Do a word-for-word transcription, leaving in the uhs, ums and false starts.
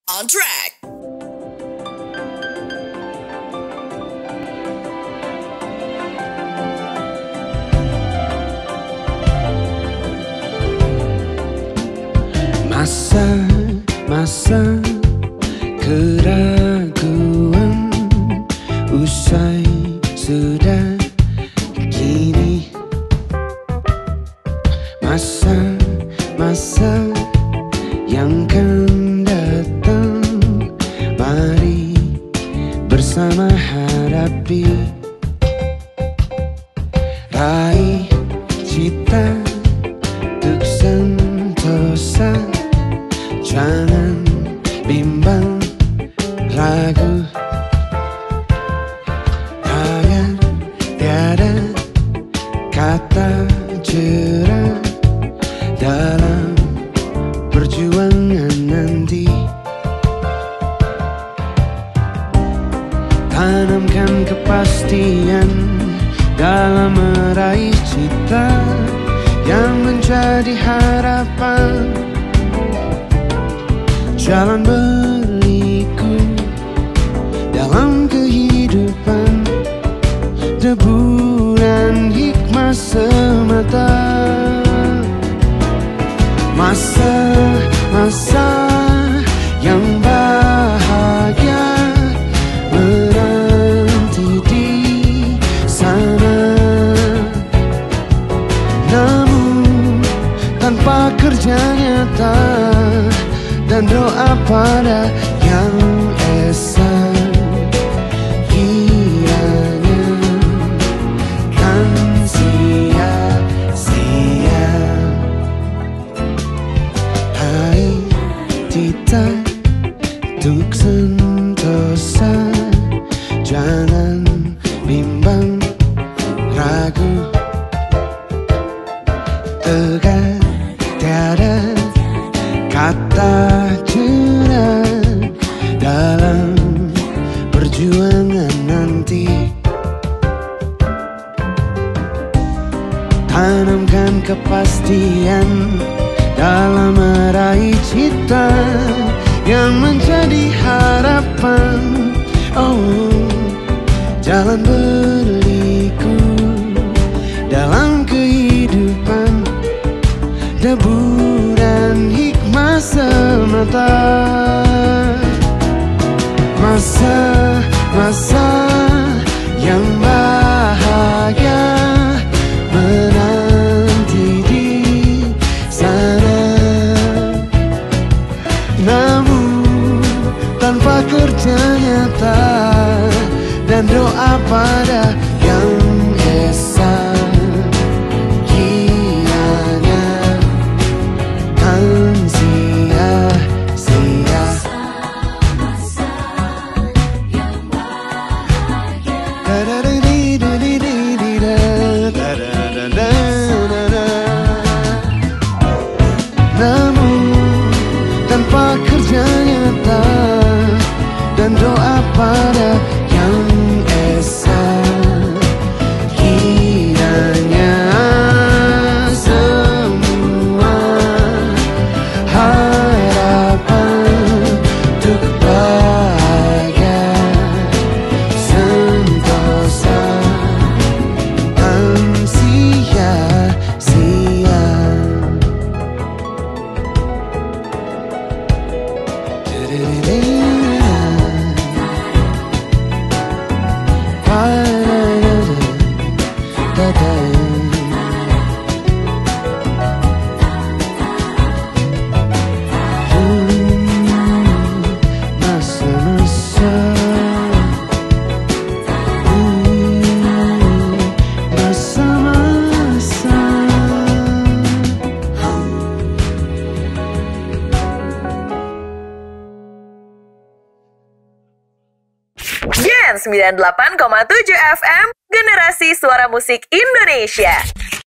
on track. Masa-masa keraguan usai sudah kini. Masa-masa yang akan datang, mari bersama hadapi. Raih cita untuk sentosa, jangan bimbang ragu. Tangan tiada kata jerah dalam perjuangan nanti. Tanamkan kepastian dalam meraih cita yang menjadi harapan. Jalan berliku dalam kehidupan, deburan hikmah semata. Masa-masa yang bahagia menanti di sana, namun tanpa kerja nyata dan doa pada yang esa, kiranya kan sia-sia. Hai cita untuk sentosa, jangan bimbang ragu. Tegak tiada kata jerah dalam perjuangan nanti. Tanamkan kepastian dalam meraih cita yang menjadi harapan. Oh, jalan berliku dalam kehidupan, deburan hikmah semata. Masa-masa yang bahagia menanti di sana, namun tanpa kerja nyata dan doa pada yang esa, kiranya kan sia-sia. Namun tanpa kerja nyata dan doa pada yang esa, kiranya semua harapan untuk bahagia sentosa kan sia-sia. Masa-masa, masa-masa. Gen sembilan puluh delapan koma tujuh F M, generasi suara musik Indonesia.